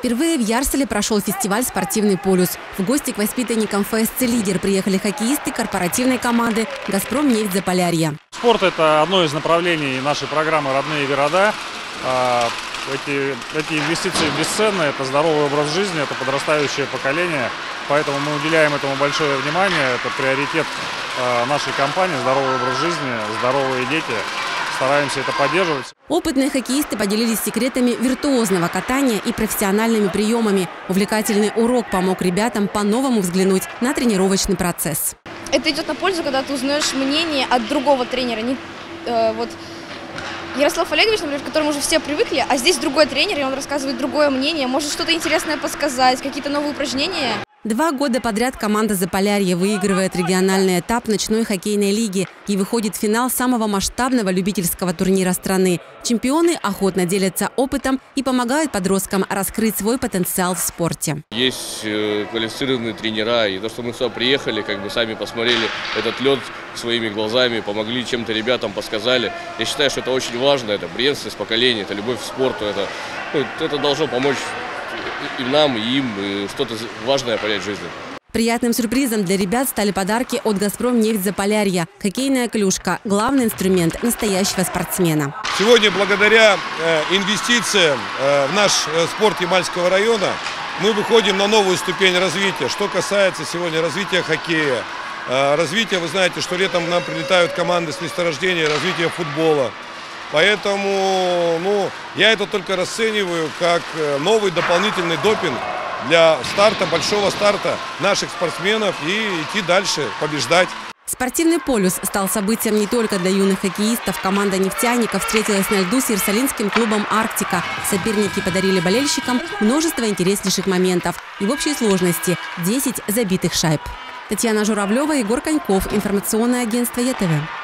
Впервые в Ярселе прошел фестиваль «Спортивный полюс». В гости к воспитанникам ФСЦ «Лидер» приехали хоккеисты корпоративной команды «Газпром-нефть Заполярье». Спорт – это одно из направлений нашей программы «Родные города». Эти инвестиции бесценны, это здоровый образ жизни, это подрастающее поколение. Поэтому мы уделяем этому большое внимание. Это приоритет нашей компании – здоровый образ жизни, здоровые дети. Стараемся это поддерживать. Опытные хоккеисты поделились секретами виртуозного катания и профессиональными приемами. Увлекательный урок помог ребятам по-новому взглянуть на тренировочный процесс. Это идет на пользу, когда ты узнаешь мнение от другого тренера. Вот Ярослав Олегович, например, к которому уже все привыкли, а здесь другой тренер, и он рассказывает другое мнение, может что-то интересное подсказать, какие-то новые упражнения. 2 года подряд команда «Заполярье» выигрывает региональный этап ночной хоккейной лиги и выходит в финал самого масштабного любительского турнира страны. Чемпионы охотно делятся опытом и помогают подросткам раскрыть свой потенциал в спорте. Есть квалифицированные тренера, и то, что мы сюда приехали, сами посмотрели этот лед своими глазами, помогли чем-то ребятам, подсказали. Я считаю, что это очень важно, это преемственность поколения, это любовь к спорту, это должно помочь и нам, и им что-то важное понять в жизни. Приятным сюрпризом для ребят стали подарки от «Газпром-нефть Заполярье». Хоккейная клюшка – главный инструмент настоящего спортсмена. Сегодня благодаря инвестициям в наш спорт Ямальского района мы выходим на новую ступень развития. Что касается сегодня развития хоккея, развития, вы знаете, что летом к нам прилетают команды с месторождения, развития футбола. Поэтому я это только расцениваю как новый дополнительный допинг для большого старта наших спортсменов и идти дальше, побеждать. Спортивный полюс стал событием не только для юных хоккеистов. Команда нефтяников встретилась на льду с Иерусалимским клубом «Арктика». Соперники подарили болельщикам множество интереснейших моментов и в общей сложности 10 забитых шайб. Татьяна Журавлева, Егор Коньков. Информационное агентство ЕТВ.